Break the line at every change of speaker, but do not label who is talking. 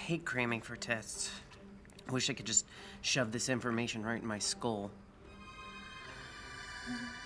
hate cramming for tests. I wish I could just shove this information right in my skull.